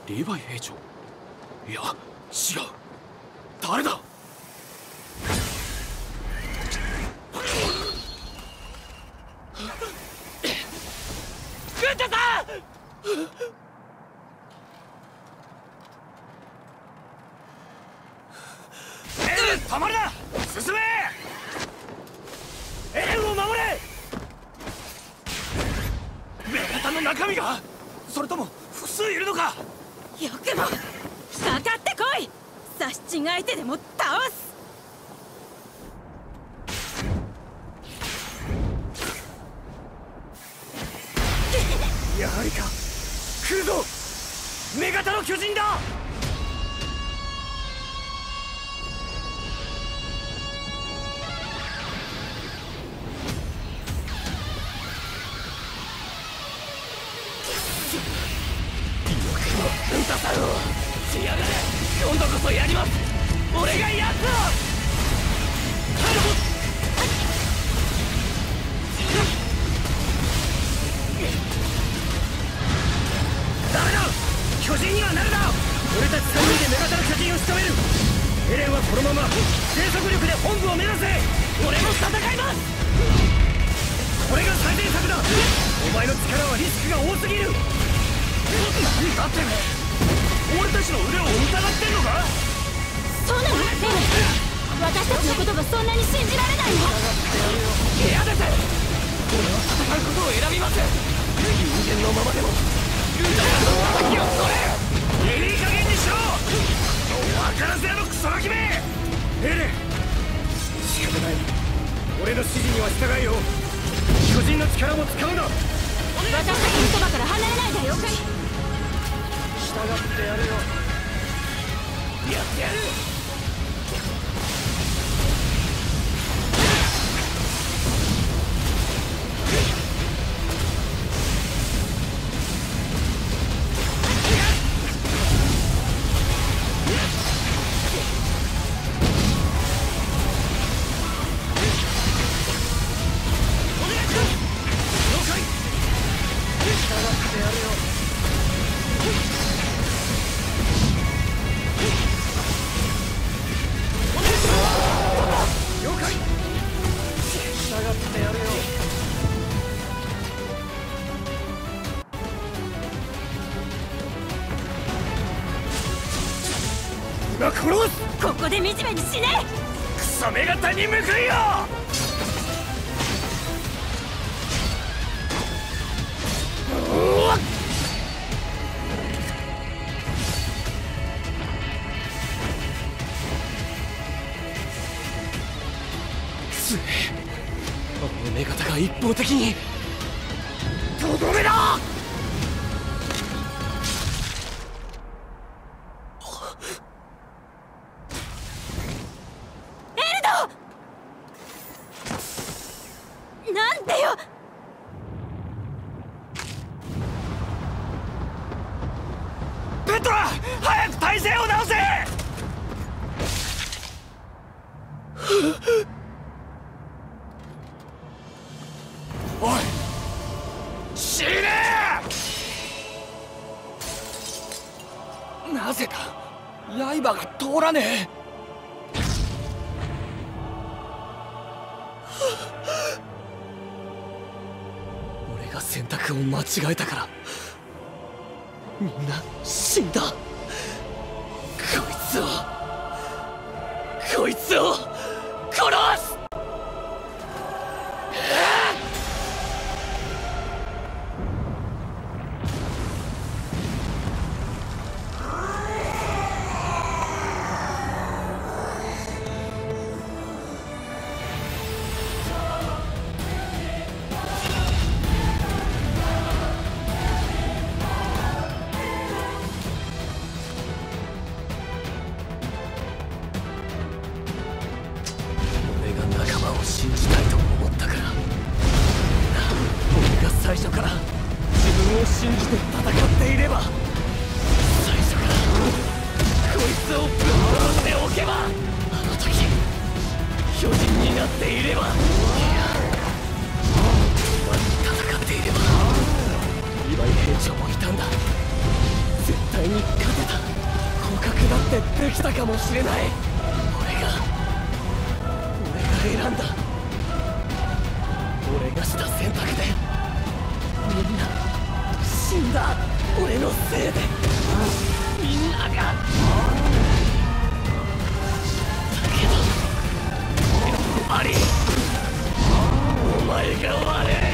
リヴァイ兵長。いや違う、誰だ。軍太さん。エレン、止まるな。進め。エレンを守れ。メガタの中身が、それとも複数いるのか。 よくもかかってこい。刺し違えてでも倒す。 やはりか。来るぞ、メガタの巨人だ。軍太さんをしやがれ。今度こそやります。俺がやつを。ダメだ、巨人にはなるな。俺たち3人でメガタの巨人を仕留める。エレンはこのまま全速力で本部を目指せ。俺も戦います。これが最善策だ。お前の力はリスクが多すぎる。何だってめえ、俺たちの腕を疑ってんのか。 そうなのエレン。私たちのことがそんなに信じられないの。 嫌です。俺は戦うことを選びます。人間のままでも軍隊の敵を取れ。いい加減にしろ。分からせやのクソガキめ。エレン、仕方ない。俺の指示には従えよ。巨人の力も使うな。 私たちのそばから離れないでよ。 従ってやるよ。やってやる。 ここで惨めに死ね。 クソメガタに報いよ。ついあのメガタが一方的に。とどめだ。 なんでよ。 ペトラ、早く体勢を直せ。おい、死ね。なぜだ、刃が通らねえ。俺が選択を間違えたからみんな死んだ。こいつを殺す。信じたいと思ったから。俺が最初から自分を信じて戦っていれば、最初からこいつをぶっ殺しておけば、あの時巨人になっていれば、いや今戦っていればリヴァイ兵長もいたんだ。 絶対に勝てた。捕獲だってできたかもしれない。俺が選んだ。俺がした選択でみんな死んだ。俺のせいでみんなが。だけどやっぱりお前が悪い。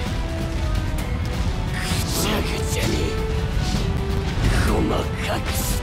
細かく